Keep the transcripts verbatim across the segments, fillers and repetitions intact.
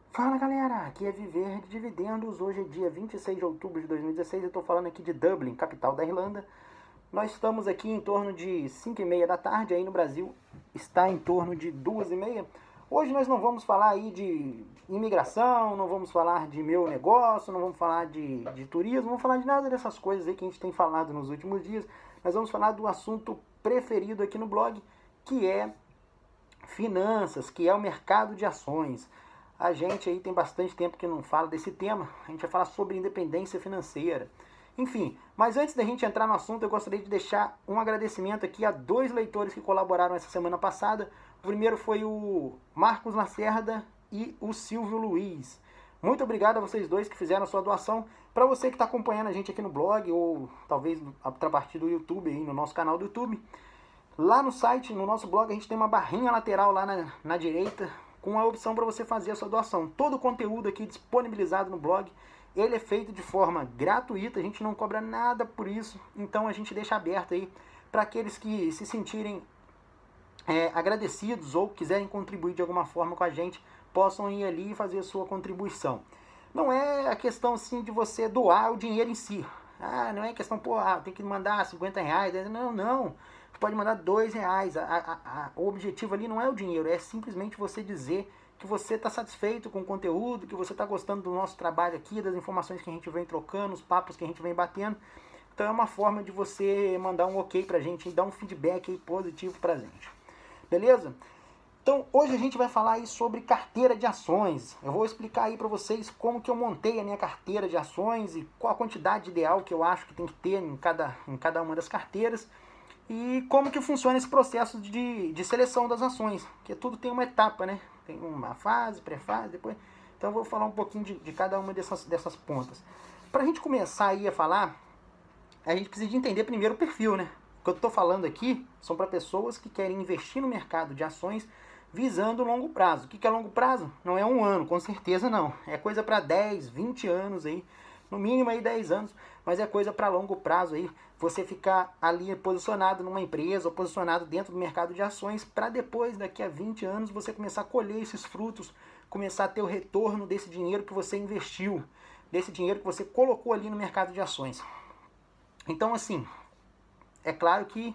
Fala galera, aqui é Viver de Dividendos. Hoje é dia vinte e seis de outubro de dois mil e dezesseis. Eu estou falando aqui de Dublin, capital da Irlanda. Nós estamos aqui em torno de cinco e meia da tarde, aí no Brasil está em torno de duas e meia. Hoje nós não vamos falar aí de imigração, não vamos falar de meu negócio, não vamos falar de, de turismo, não vamos falar de nada dessas coisas aí que a gente tem falado nos últimos dias. Nós vamos falar do assunto preferido aqui no blog, que é finanças, que é o mercado de ações. A gente aí tem bastante tempo que não fala desse tema. A gente vai falar sobre independência financeira. Enfim, mas antes da gente entrar no assunto, eu gostaria de deixar um agradecimento aqui a dois leitores que colaboraram essa semana passada. O primeiro foi o Marcos Lacerda e o Silvio Luiz. Muito obrigado a vocês dois que fizeram a sua doação. Para você que está acompanhando a gente aqui no blog, ou talvez a partir do YouTube, aí no nosso canal do YouTube, lá no site, no nosso blog, a gente tem uma barrinha lateral lá na, na direita, com a opção para você fazer a sua doação. Todo o conteúdo aqui disponibilizado no blog, ele é feito de forma gratuita, a gente não cobra nada por isso, então a gente deixa aberto aí para aqueles que se sentirem é, agradecidos ou quiserem contribuir de alguma forma com a gente, possam ir ali e fazer a sua contribuição. Não é a questão assim de você doar o dinheiro em si. Ah, não é questão, pô, ah, tem que mandar cinquenta reais. Não, não. Você pode mandar dois reais. A, a, a, o objetivo ali não é o dinheiro, é simplesmente você dizer que você está satisfeito com o conteúdo, que você está gostando do nosso trabalho aqui, das informações que a gente vem trocando, os papos que a gente vem batendo. Então é uma forma de você mandar um ok pra gente, dar um feedback aí positivo pra gente. Beleza? Então hoje a gente vai falar aí sobre carteira de ações. Eu vou explicar aí para vocês como que eu montei a minha carteira de ações e qual a quantidade ideal que eu acho que tem que ter em cada, em cada uma das carteiras e como que funciona esse processo de, de seleção das ações, que tudo tem uma etapa, né? Tem uma fase, pré-fase, depois... Então eu vou falar um pouquinho de, de cada uma dessas, dessas pontas. Para a gente começar aí a falar, a gente precisa de entender primeiro o perfil, né? O que eu estou falando aqui são para pessoas que querem investir no mercado de ações visando longo prazo. O que é longo prazo? Não é um ano, com certeza não. É coisa para dez, vinte anos aí, no mínimo aí dez anos, mas é coisa para longo prazo aí, você ficar ali posicionado numa empresa ou posicionado dentro do mercado de ações para depois, daqui a vinte anos, você começar a colher esses frutos, começar a ter o retorno desse dinheiro que você investiu, desse dinheiro que você colocou ali no mercado de ações. Então assim, é claro que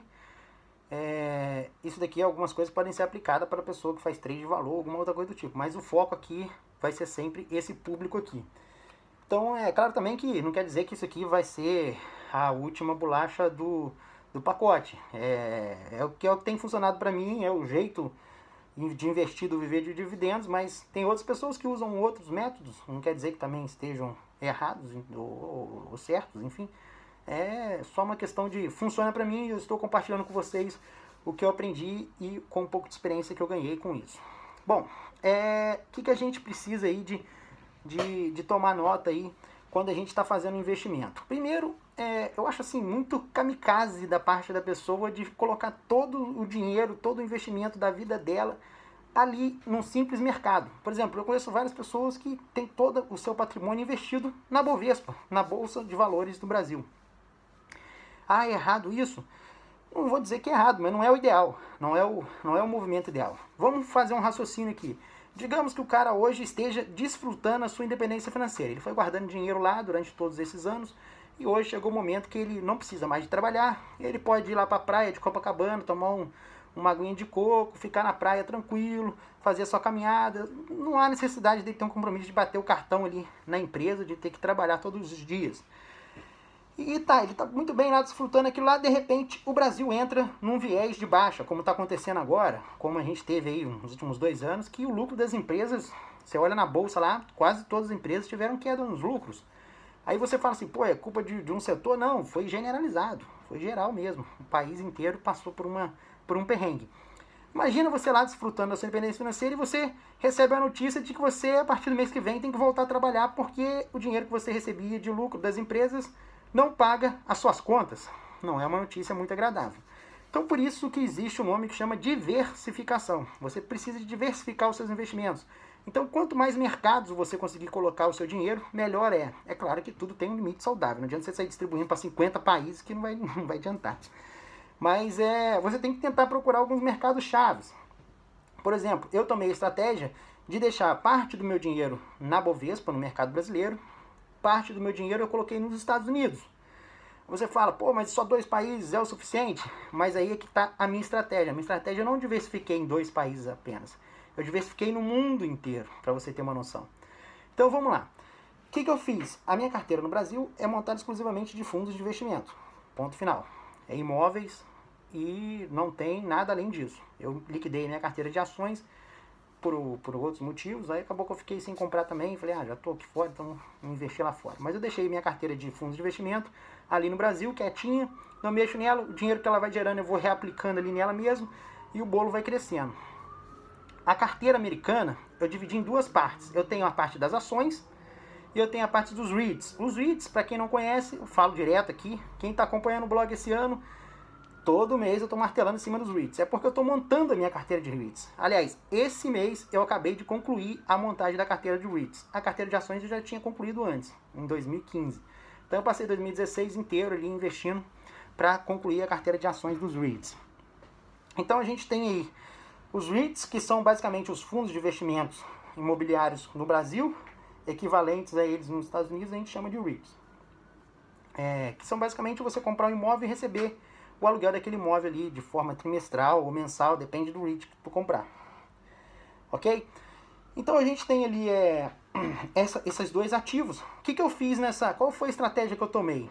É, isso daqui, algumas coisas podem ser aplicadas para a pessoa que faz trade de valor, alguma outra coisa do tipo, mas o foco aqui vai ser sempre esse público aqui. Então é claro também que não quer dizer que isso aqui vai ser a última bolacha do, do pacote. É, é, o que, é o que tem funcionado para mim, é o jeito de investir do Viver de Dividendos, mas tem outras pessoas que usam outros métodos, não quer dizer que também estejam errados ou, ou, ou certos, enfim. É só uma questão de funciona para mim e eu estou compartilhando com vocês o que eu aprendi e com um pouco de experiência que eu ganhei com isso. Bom, é, o que, que a gente precisa aí de, de, de tomar nota aí quando a gente está fazendo um investimento? Primeiro, é, eu acho assim muito kamikaze da parte da pessoa de colocar todo o dinheiro, todo o investimento da vida dela ali num simples mercado. Por exemplo, eu conheço várias pessoas que têm todo o seu patrimônio investido na Bovespa, na Bolsa de Valores do Brasil. Ah, é errado isso? Não vou dizer que é errado, mas não é o ideal. Não é o, não é o movimento ideal. Vamos fazer um raciocínio aqui. Digamos que o cara hoje esteja desfrutando a sua independência financeira. Ele foi guardando dinheiro lá durante todos esses anos e hoje chegou o momento que ele não precisa mais de trabalhar. Ele pode ir lá para a praia de Copacabana, tomar um, uma aguinha de coco, ficar na praia tranquilo, fazer a sua caminhada. Não há necessidade de ter um compromisso de bater o cartão ali na empresa, de ter que trabalhar todos os dias. E tá, ele tá muito bem lá desfrutando aquilo lá, de repente o Brasil entra num viés de baixa, como está acontecendo agora, como a gente teve aí nos últimos dois anos, que o lucro das empresas, você olha na bolsa lá, quase todas as empresas tiveram queda nos lucros. Aí você fala assim, pô, é culpa de, de um setor? Não, foi generalizado, foi geral mesmo, o país inteiro passou por, uma, por um perrengue. Imagina você lá desfrutando da sua independência financeira e você recebe a notícia de que você, a partir do mês que vem, tem que voltar a trabalhar porque o dinheiro que você recebia de lucro das empresas não paga as suas contas. Não é uma notícia muito agradável. Então por isso que existe um nome que chama diversificação. Você precisa de diversificar os seus investimentos. Então quanto mais mercados você conseguir colocar o seu dinheiro, melhor é. É claro que tudo tem um limite saudável. Não adianta você sair distribuindo para cinquenta países que não vai, não vai adiantar. Mas é, você tem que tentar procurar alguns mercados chaves. Por exemplo, eu tomei a estratégia de deixar parte do meu dinheiro na Bovespa, no mercado brasileiro, parte do meu dinheiro eu coloquei nos Estados Unidos. Você fala, pô, mas só dois países é o suficiente? Mas aí é que está a minha estratégia. A minha estratégia eu não diversifiquei em dois países apenas. Eu diversifiquei no mundo inteiro, para você ter uma noção. Então vamos lá. O que, que eu fiz? A minha carteira no Brasil é montada exclusivamente de fundos de investimento. Ponto final. É imóveis e não tem nada além disso. Eu liquidei minha carteira de ações por, por outros motivos, aí acabou que eu fiquei sem comprar também, falei, ah, já estou aqui fora, então vou investir lá fora. Mas eu deixei minha carteira de fundos de investimento ali no Brasil, quietinha, não mexo nela, o dinheiro que ela vai gerando eu vou reaplicando ali nela mesmo, e o bolo vai crescendo. A carteira americana, eu dividi em duas partes. Eu tenho a parte das ações, e eu tenho a parte dos REITs. Os REITs, para quem não conhece, eu falo direto aqui, quem está acompanhando o blog esse ano, todo mês eu estou martelando em cima dos REITs. É porque eu estou montando a minha carteira de REITs. Aliás, esse mês eu acabei de concluir a montagem da carteira de REITs. A carteira de ações eu já tinha concluído antes, em dois mil e quinze. Então eu passei dois mil e dezesseis inteiro ali investindo para concluir a carteira de ações dos REITs. Então a gente tem aí os REITs, que são basicamente os fundos de investimentos imobiliários no Brasil, equivalentes a eles nos Estados Unidos, a gente chama de REITs. É, que são basicamente você comprar um imóvel e receber o aluguel daquele imóvel ali de forma trimestral ou mensal, depende do REIT que tu comprar. Ok? Então a gente tem ali é, essa, esses dois ativos. O que, que eu fiz nessa... Qual foi a estratégia que eu tomei?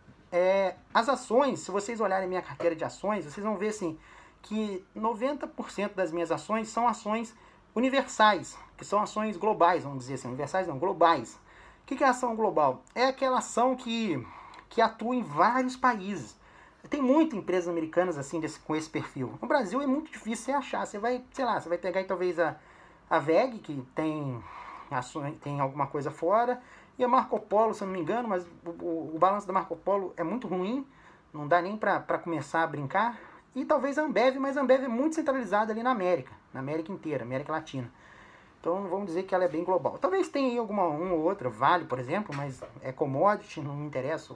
É, as ações, se vocês olharem minha carteira de ações, vocês vão ver assim, que noventa por cento das minhas ações são ações universais, que são ações globais, vamos dizer assim, universais não, globais. O que, que é ação global? É aquela ação que, que atua em vários países. Tem muitas empresas americanas assim desse, com esse perfil. No Brasil é muito difícil você achar. Você vai, sei lá, você vai pegar aí, talvez a, a V E G, que tem, ações, tem alguma coisa fora, e a Marco Polo, se eu não me engano, mas o, o, o balanço da Marco Polo é muito ruim, não dá nem para começar a brincar. E talvez a Ambev, mas a Ambev é muito centralizada ali na América, na América inteira, América Latina. Então vamos dizer que ela é bem global. Talvez tenha aí alguma uma ou outra, Vale, por exemplo, mas é commodity, não me interessa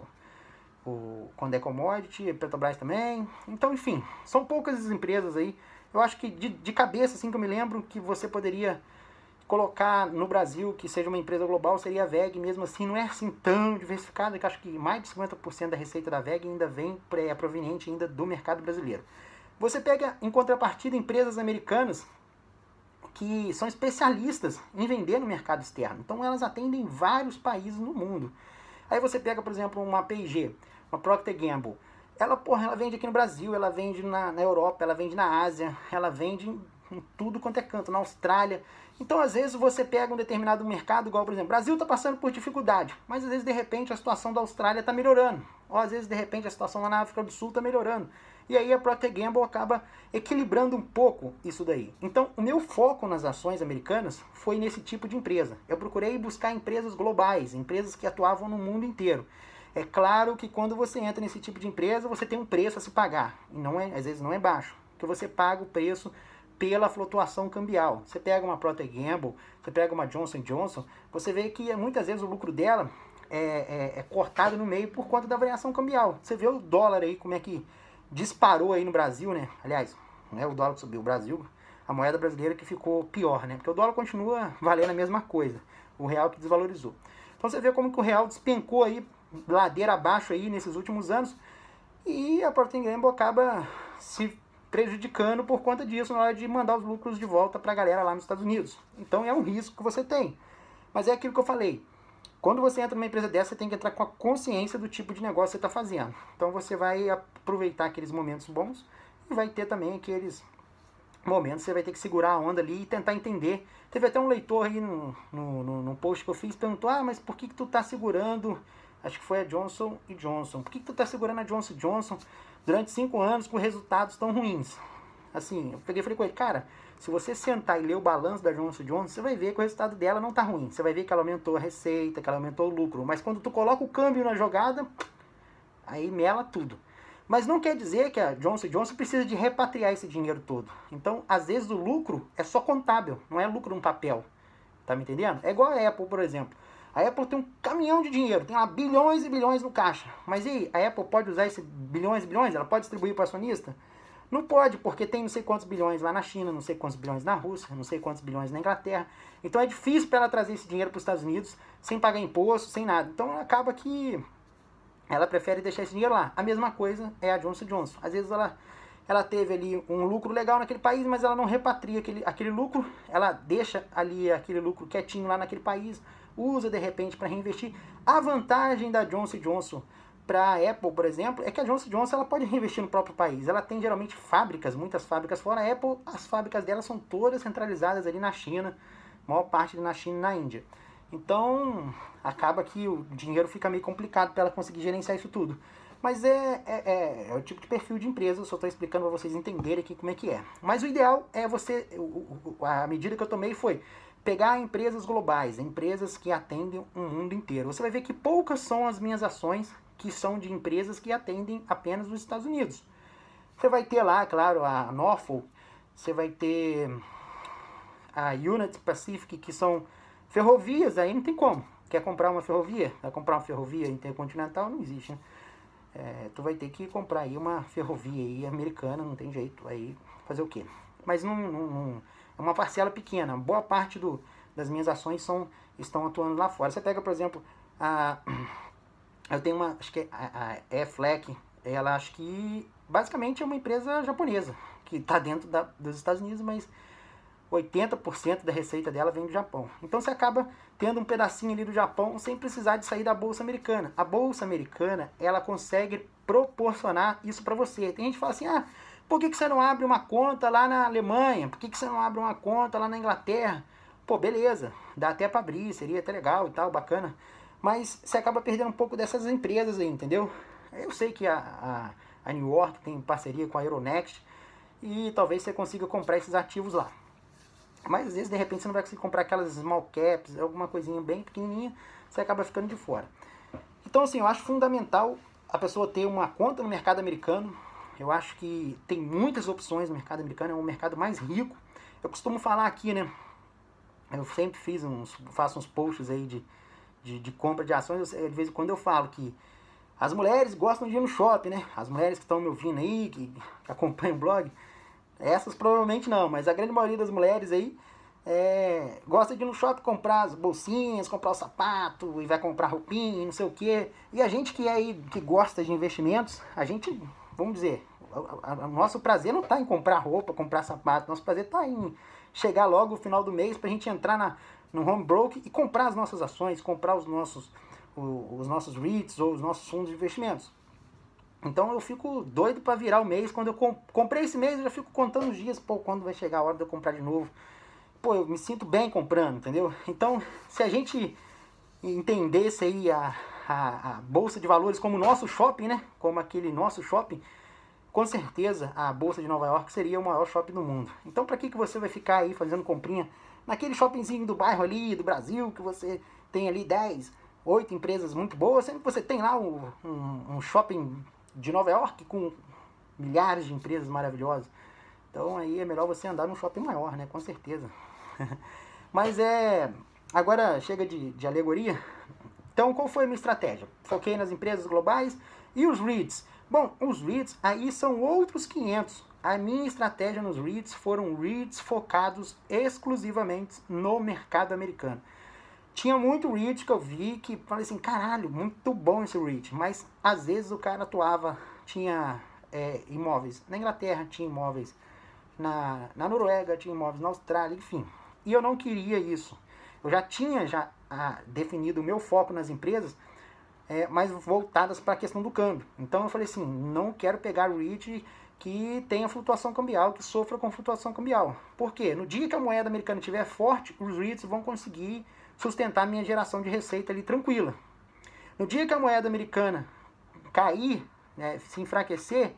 o, quando é commodity, Petrobras também. Então, enfim, são poucas as empresas aí. Eu acho que de, de cabeça, assim que eu me lembro, que você poderia colocar no Brasil que seja uma empresa global, seria a V E G, mesmo assim, não é assim tão diversificada, que acho que mais de cinquenta por cento da receita da V E G ainda vem, é proveniente ainda do mercado brasileiro. Você pega, em contrapartida, empresas americanas que são especialistas em vender no mercado externo. Então elas atendem vários países no mundo. Aí você pega, por exemplo, uma P e G, uma Procter Gamble. Ela, porra, ela vende aqui no Brasil, ela vende na, na Europa, ela vende na Ásia, ela vende em, em tudo quanto é canto, na Austrália. Então, às vezes, você pega um determinado mercado, igual, por exemplo, o Brasil está passando por dificuldade, mas às vezes, de repente, a situação da Austrália está melhorando. Ou às vezes, de repente, a situação lá na África do Sul está melhorando. E aí a Procter Gamble acaba equilibrando um pouco isso daí. Então, o meu foco nas ações americanas foi nesse tipo de empresa. Eu procurei buscar empresas globais, empresas que atuavam no mundo inteiro. É claro que quando você entra nesse tipo de empresa, você tem um preço a se pagar. E não é, às vezes não é baixo, porque você paga o preço pela flutuação cambial. Você pega uma Procter Gamble, você pega uma Johnson and Johnson, você vê que muitas vezes o lucro dela é, é, é cortado no meio por conta da variação cambial. Você vê o dólar aí, como é que disparou aí no Brasil, né? Aliás, não é o dólar que subiu, o Brasil, a moeda brasileira que ficou pior, né? Porque o dólar continua valendo a mesma coisa, o real que desvalorizou. Então você vê como que o real despencou aí, ladeira abaixo aí nesses últimos anos, e a Procter Gamble acaba se prejudicando por conta disso na hora de mandar os lucros de volta para a galera lá nos Estados Unidos. Então é um risco que você tem. Mas é aquilo que eu falei. Quando você entra numa empresa dessa, você tem que entrar com a consciência do tipo de negócio que você está fazendo. Então você vai aproveitar aqueles momentos bons e vai ter também aqueles momentos que você vai ter que segurar a onda ali e tentar entender. Teve até um leitor aí no, no, no, no post que eu fiz, perguntou, ah, mas por que, que tu está segurando, acho que foi a Johnson and Johnson, por que, que tu está segurando a Johnson and Johnson durante cinco anos com resultados tão ruins? Assim, eu peguei e falei com ele, cara, se você sentar e ler o balanço da Johnson and Johnson, você vai ver que o resultado dela não tá ruim. Você vai ver que ela aumentou a receita, que ela aumentou o lucro. Mas quando tu coloca o câmbio na jogada, aí mela tudo. Mas não quer dizer que a Johnson and Johnson precisa de repatriar esse dinheiro todo. Então, às vezes o lucro é só contábil, não é lucro no papel. Tá me entendendo? É igual a Apple, por exemplo. A Apple tem um caminhão de dinheiro, tem lá bilhões e bilhões no caixa. Mas e aí, a Apple pode usar esses bilhões e bilhões? Ela pode distribuir para o acionista? Não pode, porque tem não sei quantos bilhões lá na China, não sei quantos bilhões na Rússia, não sei quantos bilhões na Inglaterra. Então é difícil para ela trazer esse dinheiro para os Estados Unidos sem pagar imposto, sem nada. Então acaba que ela prefere deixar esse dinheiro lá. A mesma coisa é a Johnson and Johnson. Às vezes ela, ela teve ali um lucro legal naquele país, mas ela não repatria aquele, aquele lucro. Ela deixa ali aquele lucro quietinho lá naquele país, usa de repente para reinvestir. A vantagem da Johnson and Johnson para a Apple, por exemplo, é que a Johnson and Johnson ela pode reinvestir no próprio país. Ela tem geralmente fábricas, muitas fábricas fora. A Apple, as fábricas dela são todas centralizadas ali na China, maior parte na China e na Índia. Então, acaba que o dinheiro fica meio complicado para ela conseguir gerenciar isso tudo. Mas é, é, é, é o tipo de perfil de empresa, eu só estou explicando para vocês entenderem aqui como é que é. Mas o ideal é você, a medida que eu tomei foi pegar empresas globais, empresas que atendem o mundo inteiro. Você vai ver que poucas são as minhas ações que são de empresas que atendem apenas os Estados Unidos. Você vai ter lá, claro, a Norfolk, você vai ter a Union Pacific, que são ferrovias, aí não tem como. Quer comprar uma ferrovia? Vai comprar uma ferrovia intercontinental? Não existe, né? É, tu vai ter que comprar aí uma ferrovia aí americana, não tem jeito. Aí fazer o quê? Mas não, não, não é uma parcela pequena. Boa parte do, das minhas ações são, estão atuando lá fora. Você pega, por exemplo, a... Eu tenho uma, acho que é a, a Aflac, ela acho que basicamente é uma empresa japonesa, que está dentro da, dos Estados Unidos, mas oitenta por cento da receita dela vem do Japão. Então você acaba tendo um pedacinho ali do Japão sem precisar de sair da Bolsa Americana. A Bolsa Americana, ela consegue proporcionar isso para você. Tem gente que fala assim, ah, por que, que você não abre uma conta lá na Alemanha? Por que, que você não abre uma conta lá na Inglaterra? Pô, beleza, dá até para abrir, seria até legal e tal, bacana. Mas você acaba perdendo um pouco dessas empresas aí, entendeu? Eu sei que a, a, a New York tem parceria com a Euronext e talvez você consiga comprar esses ativos lá. Mas às vezes, de repente, você não vai conseguir comprar aquelas small caps, alguma coisinha bem pequenininha, você acaba ficando de fora. Então, assim, eu acho fundamental a pessoa ter uma conta no mercado americano. Eu acho que tem muitas opções no mercado americano, é um mercado mais rico. Eu costumo falar aqui, né? Eu sempre fiz uns, faço uns posts aí de De, de compra de ações, eu, de vez em quando eu falo que as mulheres gostam de ir no shopping, né? As mulheres que estão me ouvindo aí, que, que acompanham o blog, essas provavelmente não, mas a grande maioria das mulheres aí é, gosta de ir no shopping comprar as bolsinhas, comprar o sapato, e vai comprar roupinha, não sei o que. E a gente que é aí, que gosta de investimentos, a gente, vamos dizer, o nosso prazer não está em comprar roupa, comprar sapato, nosso prazer está em chegar logo no final do mês para a gente entrar na no home broker e comprar as nossas ações, comprar os nossos, os, os nossos REITs ou os nossos fundos de investimentos. Então eu fico doido para virar o mês. Quando eu comp comprei esse mês, eu já fico contando os dias, pô, quando vai chegar a hora de eu comprar de novo. Pô, eu me sinto bem comprando, entendeu? Então, se a gente entendesse aí a, a, a Bolsa de Valores como o nosso shopping, né? Como aquele nosso shopping, com certeza a Bolsa de Nova York seria o maior shopping do mundo. Então, para que, que você vai ficar aí fazendo comprinha naquele shoppingzinho do bairro ali, do Brasil, que você tem ali dez, oito empresas muito boas, sempre que você tem lá um, um, um shopping de Nova York com milhares de empresas maravilhosas. Então aí é melhor você andar num shopping maior, né? Com certeza. Mas é... Agora chega de, de alegoria. Então qual foi a minha estratégia? Foquei nas empresas globais e os REITs. Bom, os REITs aí são outros quinhentos. A minha estratégia nos REITs foram REITs focados exclusivamente no mercado americano. Tinha muito REIT que eu vi que falei assim, caralho, muito bom esse REIT. Mas às vezes o cara atuava, tinha é, imóveis na Inglaterra, tinha imóveis na, na Noruega, tinha imóveis na Austrália, enfim. E eu não queria isso. Eu já tinha já ah, definido o meu foco nas empresas, é, mais voltadas para a questão do câmbio. Então eu falei assim, não quero pegar o REIT que tenha flutuação cambial, que sofra com flutuação cambial. Por quê? No dia que a moeda americana estiver forte, os REITs vão conseguir sustentar a minha geração de receita ali tranquila. No dia que a moeda americana cair, né, se enfraquecer,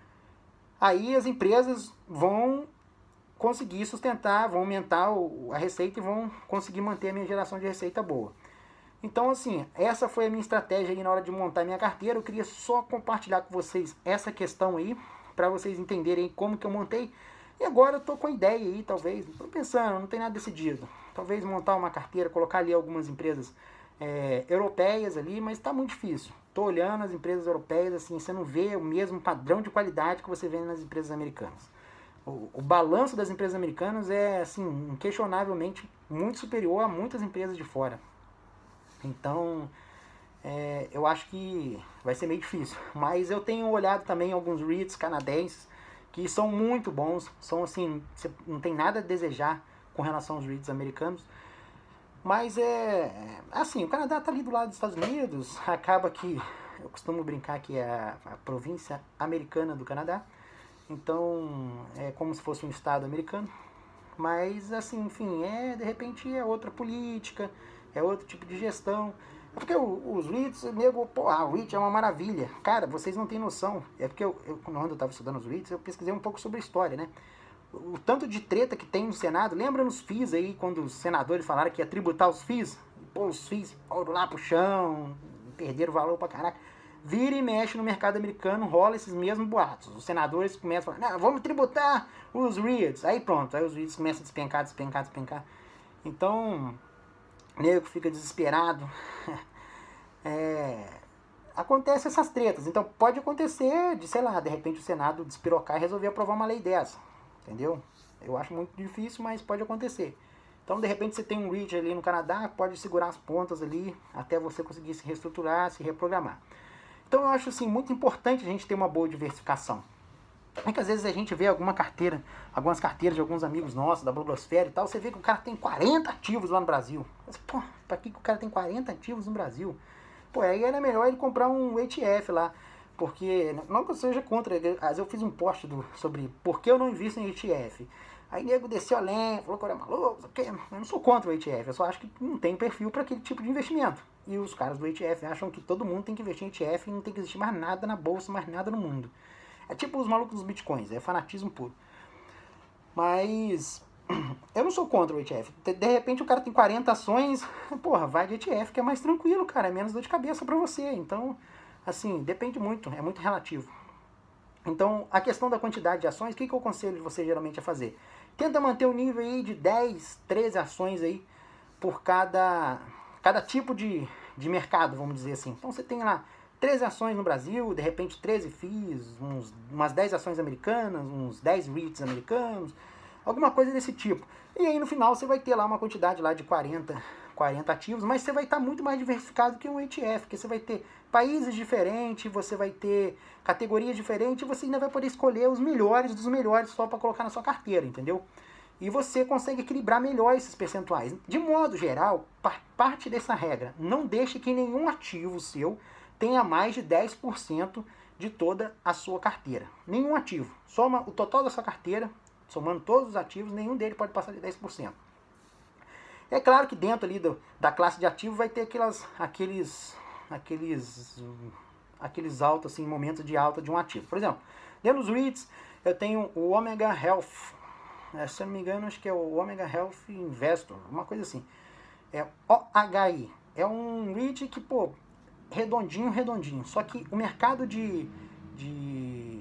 aí as empresas vão conseguir sustentar, vão aumentar a receita e vão conseguir manter a minha geração de receita boa. Então, assim, essa foi a minha estratégia aí na hora de montar a minha carteira. Eu queria só compartilhar com vocês essa questão aí, para vocês entenderem como que eu montei. E agora eu tô com a ideia aí, talvez, tô pensando, não tem nada decidido. Talvez montar uma carteira, colocar ali algumas empresas é, europeias ali, mas está muito difícil. Estou olhando as empresas europeias, assim, você não vê o mesmo padrão de qualidade que você vê nas empresas americanas. O, o balanço das empresas americanas é, assim, inquestionavelmente muito superior a muitas empresas de fora. Então, é, eu acho que vai ser meio difícil. Mas eu tenho olhado também alguns REITs canadenses que são muito bons. São assim, você não tem nada a desejar com relação aos REITs americanos. Mas é assim, o Canadá está ali do lado dos Estados Unidos. Acaba que eu costumo brincar que é a, a província americana do Canadá. Então é como se fosse um estado americano. Mas assim, enfim, é, de repente é outra política, é outro tipo de gestão. É porque os REITs, nego, pô, ah, o REIT é uma maravilha. Cara, vocês não têm noção. É porque eu, eu quando eu estava estudando os REITs, eu pesquisei um pouco sobre a história, né? O tanto de treta que tem no Senado, lembra nos F I Is aí, quando os senadores falaram que ia tributar os F I Is? Pô, os F I Is foram lá pro chão, perderam valor pra caraca. Vira e mexe no mercado americano, rola esses mesmos boatos. Os senadores começam a falar, não, vamos tributar os REITs. Aí pronto, aí os REITs começam a despencar, despencar, despencar. Então, o nego fica desesperado. é... Acontece essas tretas. Então pode acontecer de, sei lá, de repente o Senado despirocar e resolver aprovar uma lei dessa. Entendeu? Eu acho muito difícil, mas pode acontecer. Então, de repente, você tem um REIT ali no Canadá, pode segurar as pontas ali até você conseguir se reestruturar, se reprogramar. Então, eu acho assim, muito importante a gente ter uma boa diversificação. É que às vezes a gente vê alguma carteira, algumas carteiras de alguns amigos nossos, da blogosfera e tal, você vê que o cara tem quarenta ativos lá no Brasil. Mas, pô, pra que o cara tem quarenta ativos no Brasil? Pô, aí era melhor ele comprar um E T F lá. Porque, não que eu seja contra, eu fiz um post do, sobre por que eu não invisto em E T F. Aí nego desceu além, falou que eu era maluco, eu não sou contra o E T F, eu só acho que não tem perfil para aquele tipo de investimento. E os caras do E T F acham que todo mundo tem que investir em E T F e não tem que existir mais nada na bolsa, mais nada no mundo. É tipo os malucos dos bitcoins, é fanatismo puro. Mas eu não sou contra o E T F. De repente o cara tem quarenta ações, porra, vai de E T F que é mais tranquilo, cara, é menos dor de cabeça para você. Então, assim, depende muito, é muito relativo. Então, a questão da quantidade de ações, o que, que eu aconselho você geralmente a fazer? Tenta manter o nível aí de dez, treze ações aí por cada, cada tipo de, de mercado, vamos dizer assim. Então, você tem lá treze ações no Brasil, de repente treze F I Is, uns, umas dez ações americanas, uns dez REITs americanos, alguma coisa desse tipo. E aí, no final, você vai ter lá uma quantidade lá de quarenta, quarenta ativos, mas você vai estar muito mais diversificado que um E T F, porque você vai ter países diferentes, você vai ter categorias diferentes, e você ainda vai poder escolher os melhores dos melhores só para colocar na sua carteira, entendeu? E você consegue equilibrar melhor esses percentuais. De modo geral, parte dessa regra, não deixe que nenhum ativo seu tenha mais de dez por cento de toda a sua carteira. Nenhum ativo. Soma o total da sua carteira, somando todos os ativos, nenhum deles pode passar de dez por cento. É claro que dentro ali do, da classe de ativos vai ter aquelas, aqueles, aqueles, aqueles altos, assim, momentos de alta de um ativo. Por exemplo, dentro dos REITs, eu tenho o Omega Health. É, se eu não me engano, acho que é o Omega Health Investor, uma coisa assim. É O H I. É um REIT que, pô, redondinho, redondinho. Só que o mercado de, de,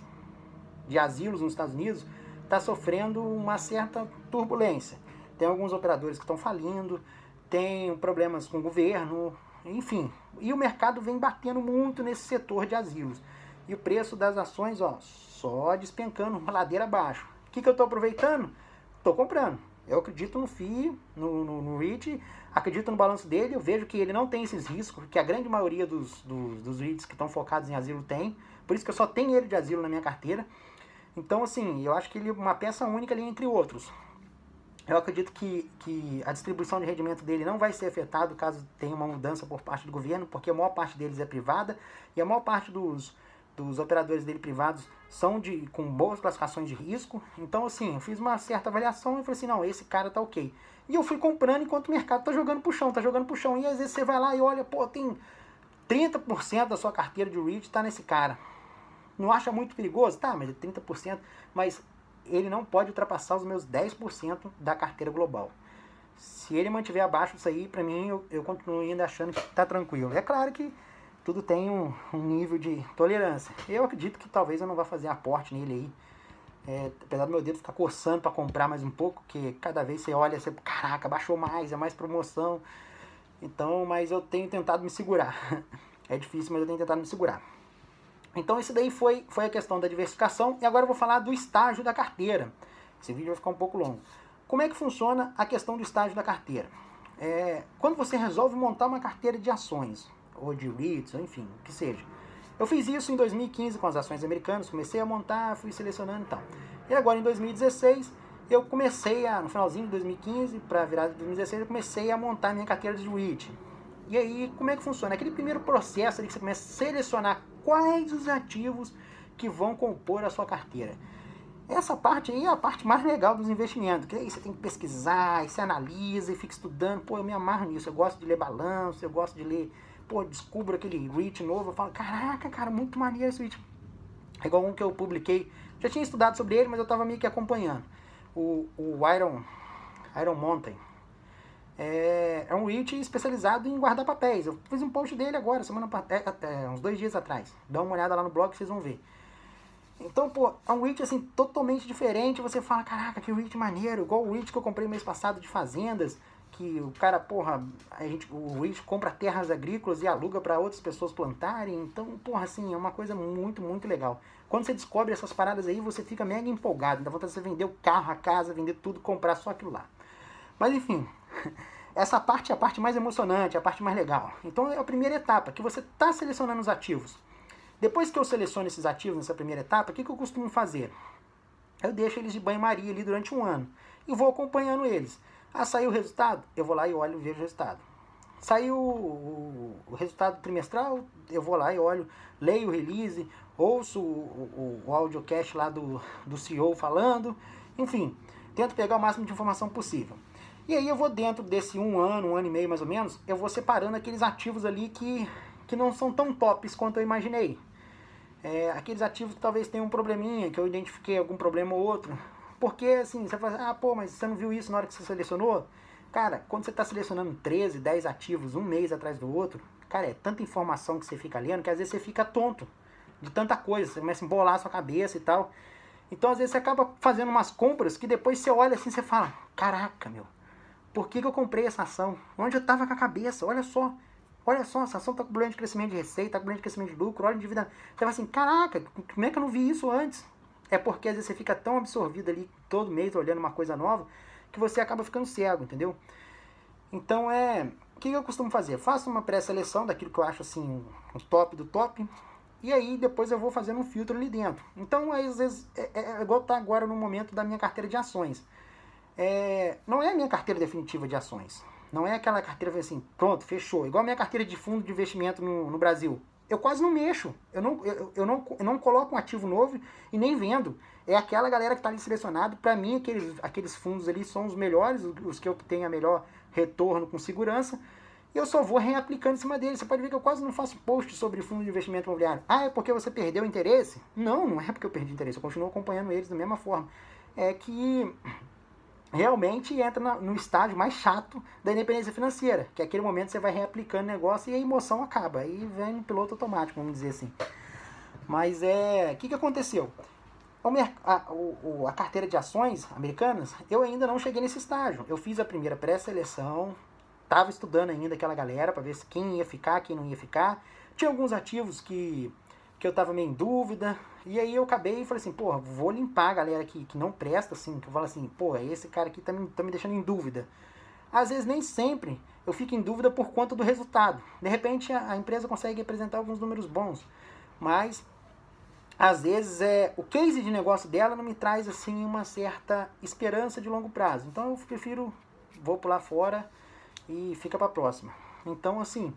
de asilos nos Estados Unidos está sofrendo uma certa turbulência. Tem alguns operadores que estão falindo, tem problemas com o governo, enfim. E o mercado vem batendo muito nesse setor de asilos. E o preço das ações, ó, só despencando, ladeira abaixo. O que, que eu estou aproveitando? Estou comprando. Eu acredito no F I I, no, no, no REIT, acredito no balanço dele, eu vejo que ele não tem esses riscos, que a grande maioria dos, dos, dos REITs que estão focados em asilo tem. Por isso que eu só tenho ele de asilo na minha carteira. Então, assim, eu acho que ele é uma peça única ali entre outros. Eu acredito que, que a distribuição de rendimento dele não vai ser afetada caso tenha uma mudança por parte do governo, porque a maior parte deles é privada e a maior parte dos, dos operadores dele privados são de, com boas classificações de risco. Então, assim, eu fiz uma certa avaliação e falei assim, não, esse cara tá ok. E eu fui comprando enquanto o mercado tá jogando pro chão, tá jogando pro chão. E às vezes você vai lá e olha, pô, tem trinta por cento da sua carteira de REIT tá nesse cara. Não acha muito perigoso? Tá, mas é trinta por cento, mas ele não pode ultrapassar os meus dez por cento da carteira global. Se ele mantiver abaixo disso aí, pra mim, eu, eu continuo ainda achando que tá tranquilo. É claro que tudo tem um, um nível de tolerância. Eu acredito que talvez eu não vá fazer aporte nele aí. É, apesar do meu dedo ficar coçando para comprar mais um pouco, porque cada vez você olha, você, caraca, baixou mais, é mais promoção. Então, mas eu tenho tentado me segurar. É difícil, mas eu tenho tentado me segurar. Então, isso daí foi, foi a questão da diversificação. E agora eu vou falar do estágio da carteira. Esse vídeo vai ficar um pouco longo. Como é que funciona a questão do estágio da carteira? É, quando você resolve montar uma carteira de ações, ou de REITs, ou enfim, o que seja. Eu fiz isso em dois mil e quinze com as ações americanas, comecei a montar, fui selecionando e tal. E agora em dois mil e dezesseis, eu comecei a, no finalzinho de dois mil e quinze, para virar de dois mil e dezesseis, eu comecei a montar minha carteira de REIT. E aí, como é que funciona? Aquele primeiro processo ali que você começa a selecionar quais os ativos que vão compor a sua carteira. Essa parte aí é a parte mais legal dos investimentos, que aí você tem que pesquisar, aí você analisa e fica estudando. Pô, eu me amarro nisso, eu gosto de ler balanço, eu gosto de ler, pô, descubro aquele REIT novo, eu falo, caraca, cara, muito maneiro esse REIT. É igual um que eu publiquei, já tinha estudado sobre ele, mas eu tava meio que acompanhando. O, o Iron, Iron Mountain. É, é um REIT especializado em guardar papéis. Eu fiz um post dele agora, semana é, é, uns dois dias atrás. Dá uma olhada lá no blog que vocês vão ver. Então, pô, é um REIT assim, totalmente diferente. Você fala, caraca, que REIT maneiro. Igual o REIT que eu comprei mês passado de fazendas. Que o cara, porra, a gente, o REIT compra terras agrícolas e aluga para outras pessoas plantarem. Então, porra, assim, é uma coisa muito, muito legal. Quando você descobre essas paradas aí, você fica mega empolgado. Dá vontade de você vender o carro, a casa, vender tudo, comprar só aquilo lá. Mas enfim, essa parte é a parte mais emocionante, a parte mais legal. Então é a primeira etapa, que você está selecionando os ativos. Depois que eu seleciono esses ativos nessa primeira etapa, o que, que eu costumo fazer? Eu deixo eles de banho-maria ali durante um ano e vou acompanhando eles. Ah, saiu o resultado? Eu vou lá e olho e vejo o resultado. Saiu o, o resultado trimestral? Eu vou lá e olho, leio o release, ouço o, o, o audiocast lá do, do C E O falando. Enfim, tento pegar o máximo de informação possível. E aí eu vou dentro desse um ano, um ano e meio mais ou menos, eu vou separando aqueles ativos ali que, que não são tão tops quanto eu imaginei. É, aqueles ativos que talvez tenham um probleminha, que eu identifiquei algum problema ou outro. Porque assim, você fala, ah, pô, mas você não viu isso na hora que você selecionou? Cara, quando você está selecionando treze, dez ativos, um mês atrás do outro, cara, é tanta informação que você fica lendo que às vezes você fica tonto de tanta coisa, você começa a embolar a sua cabeça e tal. Então às vezes você acaba fazendo umas compras que depois você olha assim e você fala, caraca, meu, por que, que eu comprei essa ação? Onde eu estava com a cabeça? Olha só. Olha só, essa ação está com problema de crescimento de receita, está com problema de crescimento de lucro, olha o dividendo. Você fala assim, caraca, como é que eu não vi isso antes? É porque às vezes você fica tão absorvido ali todo mês olhando uma coisa nova que você acaba ficando cego, entendeu? Então é... O que eu costumo fazer? Eu faço uma pré-seleção daquilo que eu acho assim, o top do top. E aí depois eu vou fazendo um filtro ali dentro. Então às vezes é, é igual tá agora no momento da minha carteira de ações. É, não é a minha carteira definitiva de ações. Não é aquela carteira assim, pronto, fechou. Igual a minha carteira de fundo de investimento no, no Brasil. Eu quase não mexo. Eu não, eu, eu, não, eu não coloco um ativo novo e nem vendo. É aquela galera que está ali selecionado. Para mim, aqueles, aqueles fundos ali são os melhores, os que eu tenho a melhor retorno com segurança. E eu só vou reaplicando em cima deles. Você pode ver que eu quase não faço post sobre fundo de investimento imobiliário. Ah, é porque você perdeu o interesse? Não, não é porque eu perdi o interesse. Eu continuo acompanhando eles da mesma forma. É que... realmente entra no estágio mais chato da independência financeira, que é aquele momento que você vai reaplicando o negócio e a emoção acaba, aí vem no piloto automático, vamos dizer assim. Mas é, o que, que aconteceu? A, a, a carteira de ações americanas, eu ainda não cheguei nesse estágio. Eu fiz a primeira pré-seleção, estava estudando ainda aquela galera para ver se quem ia ficar, quem não ia ficar. Tinha alguns ativos que, que eu estava meio em dúvida. E aí eu acabei e falei assim, porra, vou limpar a galera que, que não presta, assim, que eu falo assim, porra, esse cara aqui tá me, tá me deixando em dúvida. Às vezes nem sempre eu fico em dúvida por conta do resultado. De repente a, a empresa consegue apresentar alguns números bons, mas às vezes é, o case de negócio dela não me traz assim uma certa esperança de longo prazo. Então eu prefiro, vou pular fora e fica pra próxima. Então assim...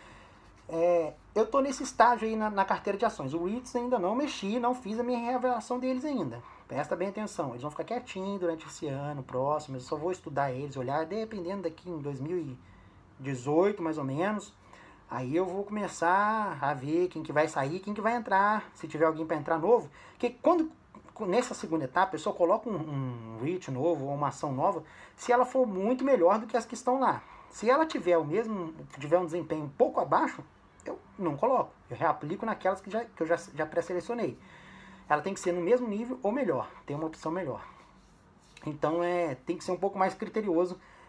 É, eu estou nesse estágio aí na, na carteira de ações. O REITs ainda não mexi, não fiz a minha reavaliação deles ainda. Presta bem atenção, eles vão ficar quietinhos durante esse ano próximo, eu só vou estudar eles, olhar, dependendo daqui em dois mil e dezoito mais ou menos. Aí eu vou começar a ver quem que vai sair, quem que vai entrar, se tiver alguém para entrar novo. Porque quando, nessa segunda etapa, eu só coloco um, um REIT novo ou uma ação nova, se ela for muito melhor do que as que estão lá. Se ela tiver o mesmo, tiver um desempenho um pouco abaixo, eu não coloco. Eu reaplico naquelas que, já, que eu já, já pré-selecionei. Ela tem que ser no mesmo nível ou melhor. Tem uma opção melhor. Então é, tem que ser um pouco mais criterioso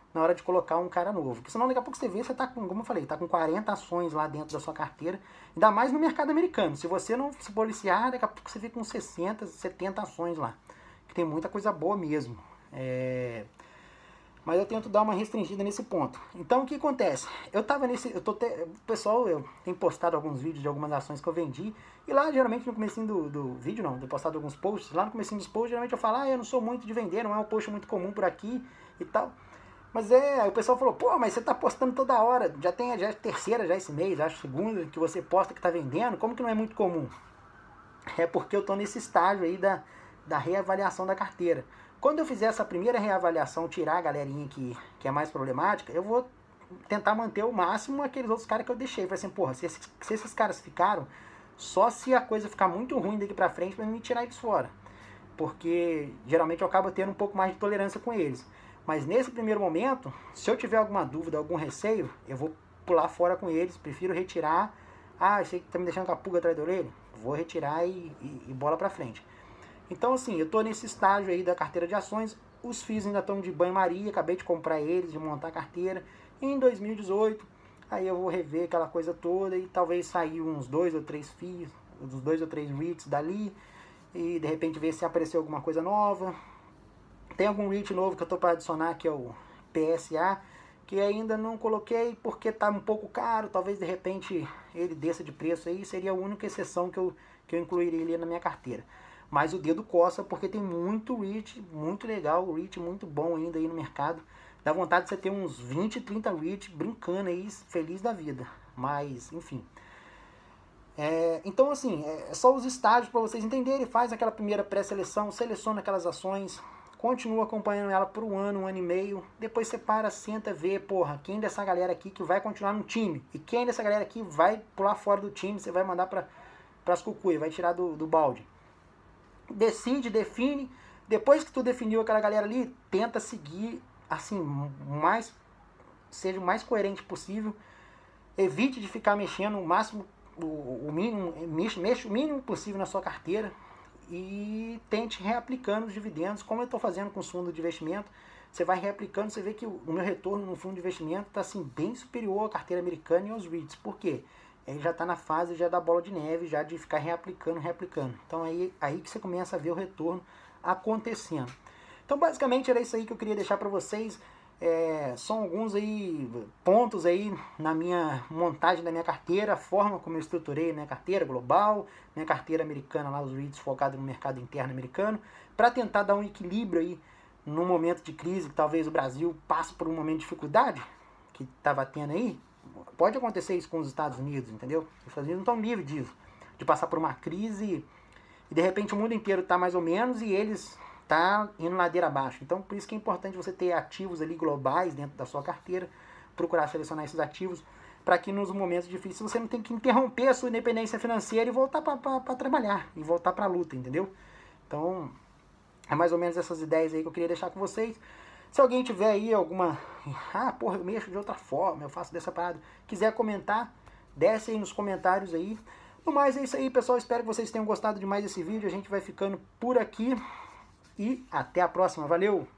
na hora de colocar um cara novo. Porque senão daqui a pouco você vê, você tá com, como eu falei, tá com quarenta ações lá dentro da sua carteira, ainda mais no mercado americano. Se você não se policiar, daqui a pouco você fica com sessenta, setenta ações lá, que tem muita coisa boa mesmo. É... Mas eu tento dar uma restringida nesse ponto. Então o que acontece? Eu tava nesse. Eu tô te, o pessoal eu tenho postado alguns vídeos de algumas ações que eu vendi. E lá geralmente no comecinho do, do vídeo, não, eu tenho postado alguns posts. Lá no comecinho dos posts, geralmente eu falo, ah, eu não sou muito de vender, não é um post muito comum por aqui e tal. Mas é, aí o pessoal falou, pô, mas você tá postando toda hora. Já tem já é terceira já esse mês, acho segunda, que você posta que tá vendendo. Como que não é muito comum? É porque eu tô nesse estágio aí da, da reavaliação da carteira. Quando eu fizer essa primeira reavaliação, tirar a galerinha que, que é mais problemática, eu vou tentar manter o máximo aqueles outros caras que eu deixei. Falei assim, porra, se esses, se esses caras ficaram, só se a coisa ficar muito ruim daqui pra frente pra me tirar eles fora. Porque geralmente eu acabo tendo um pouco mais de tolerância com eles. Mas nesse primeiro momento, se eu tiver alguma dúvida, algum receio, eu vou pular fora com eles, prefiro retirar. Ah, sei que tá me deixando com a pulga atrás da orelha. Vou retirar e, e, e bola pra frente. Então assim, eu tô nesse estágio aí da carteira de ações, os F I Is ainda estão de banho-maria, acabei de comprar eles, de montar a carteira. E em dois mil e dezoito, aí eu vou rever aquela coisa toda e talvez sair uns dois ou três F I Is, uns dois ou três REITs dali, e de repente ver se apareceu alguma coisa nova. Tem algum REIT novo que eu tô para adicionar, que é o P S A, que ainda não coloquei porque tá um pouco caro, talvez de repente ele desça de preço aí, seria a única exceção que eu, que eu incluiria ali na minha carteira. Mas o dedo coça porque tem muito REIT, muito legal, REIT muito bom ainda aí no mercado. Dá vontade de você ter uns vinte, trinta REIT brincando aí, feliz da vida. Mas, enfim. É, então, assim, é só os estágios para vocês entenderem. Faz aquela primeira pré-seleção, seleciona aquelas ações, continua acompanhando ela por um ano, um ano e meio. Depois você para, senta, vê, porra, quem dessa galera aqui que vai continuar no time. E quem dessa galera aqui vai pular fora do time, você vai mandar para as cucuias, vai tirar do, do balde. Decide, define. Depois que tu definiu aquela galera ali, tenta seguir assim, mais, seja o mais coerente possível. Evite de ficar mexendo o máximo, o, o mínimo, mexa, mexa o mínimo possível na sua carteira e tente reaplicando os dividendos, como eu estou fazendo com os fundos de investimento. Você vai reaplicando, você vê que o, o meu retorno no fundo de investimento está assim, bem superior à carteira americana e aos REITs. Por quê? Ele já está na fase já da bola de neve, já de ficar reaplicando, reaplicando. Então aí, aí que você começa a ver o retorno acontecendo. Então basicamente era isso aí que eu queria deixar para vocês. É, são alguns aí pontos aí na minha montagem da minha carteira, a forma como eu estruturei a minha carteira global, minha carteira americana lá, os REITs focados no mercado interno americano, para tentar dar um equilíbrio aí no momento de crise, que talvez o Brasil passe por um momento de dificuldade, que estava tendo aí. Pode acontecer isso com os Estados Unidos, entendeu? Os Estados Unidos não estão livres disso, de passar por uma crise e de repente o mundo inteiro está mais ou menos e eles tá indo ladeira abaixo. Então por isso que é importante você ter ativos ali globais dentro da sua carteira, procurar selecionar esses ativos para que nos momentos difíceis você não tenha que interromper a sua independência financeira e voltar para trabalhar, e voltar para a luta, entendeu? Então é mais ou menos essas ideias aí que eu queria deixar com vocês. Se alguém tiver aí alguma... Ah, porra, eu mexo de outra forma, eu faço dessa parada. Quiser comentar, desce aí nos comentários aí. No mais é isso aí, pessoal. Espero que vocês tenham gostado demais desse vídeo. A gente vai ficando por aqui. E até a próxima. Valeu!